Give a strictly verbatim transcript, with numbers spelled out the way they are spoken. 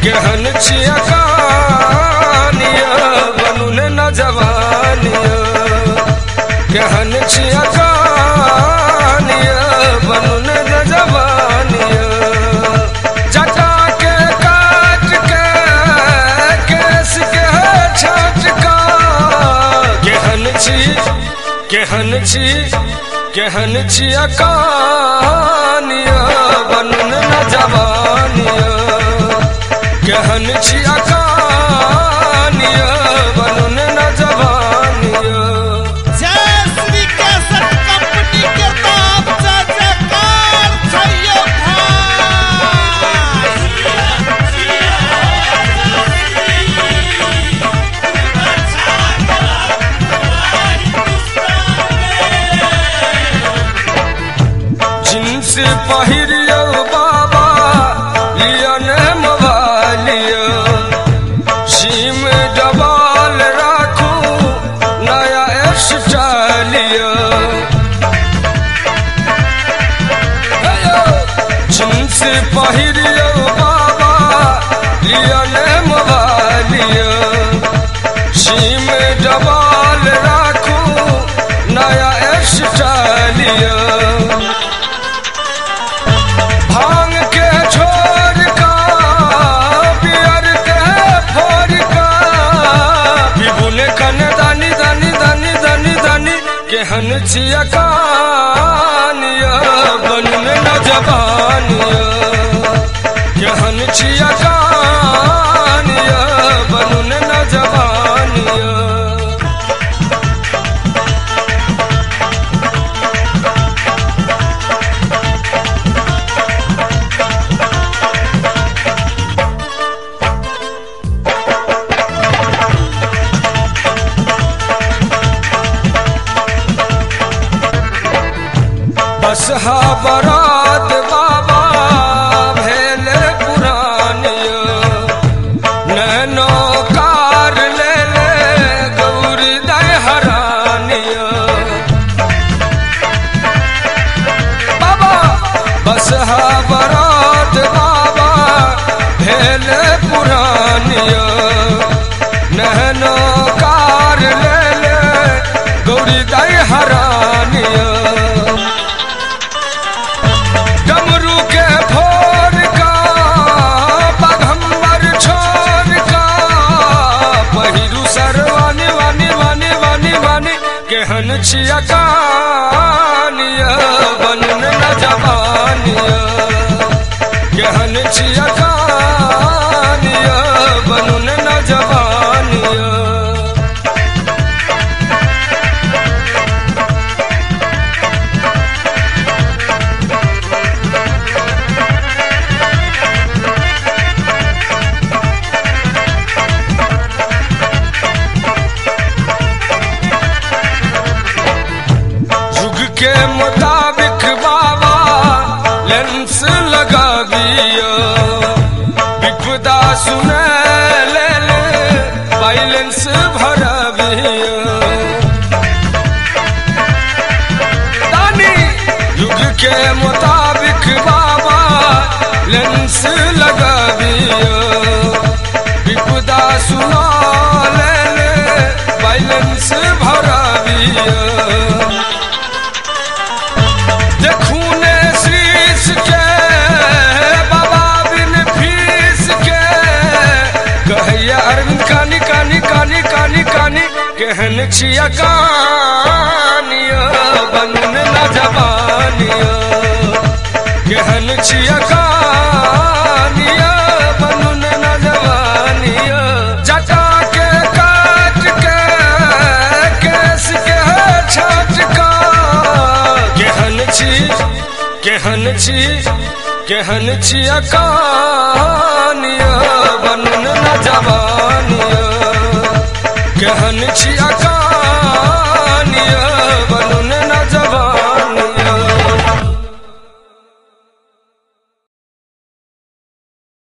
केहन छिया कानिया बनुने न जवानिया केहन छिया कानिया बनुने न जवानिया जटा के काट के केस के छाट का केहन छी केहन छी केहन छिया कानिया बनुने न जवानिया केहन छिया कानिया बनुने न जवानिया। जय श्री केसर कंपनी के नाम से जयकार छैयो भाई जिन्स पहिरियो बाबा लियन मवालिया सीम डबाल राखू नया स्टाइलिया जिन्स पहिरियो बाबा लियन मवालिया सीम डबाल राखू नया स्टाइलिया भांग के छोर का बियर के फोर का विपुल कन दानी दानी दानी दानी दानी केहन छिया कानिया बनुने न जवानिया केहन छिया कानिया बनुने न जवानिया। बसहा बरात बाबा भेले पुरानिया नैनो कार ले ले गौरी दय हरानिया बाबा बसहा बरात बाबा भेले पुरानिया नैनो कार ले ले गौरी दय हरानिया डमरू के फोर का पगंबर छोर का पहिरू सरवानी वानी वानी वानी वानी केहन छिया कानिया बनुने न जवानिया केहन छिया कानिया बनुने न जवानिया। के मुताबिक बाबा लेंस लगा दिया विपदा सुने ले ले बैलेंस भरा दिया दानी युग के मुताबिक बाबा लेंस लगा दिया विपदा सुना ले ले बैलेंस भरा दिया खूने शीश के बाबा बिन फीस के कहिया अरविंद कानी कानी कानी कानी कानी केहन छिया कानिया बनुने न जवानिया केहन छिया कानिया बनुने न जवानिया जटा के काट के केस के छाट का केहन छी केहन छी केहन छिया कानिया बनुने न जवानिया केहन छिया कानिया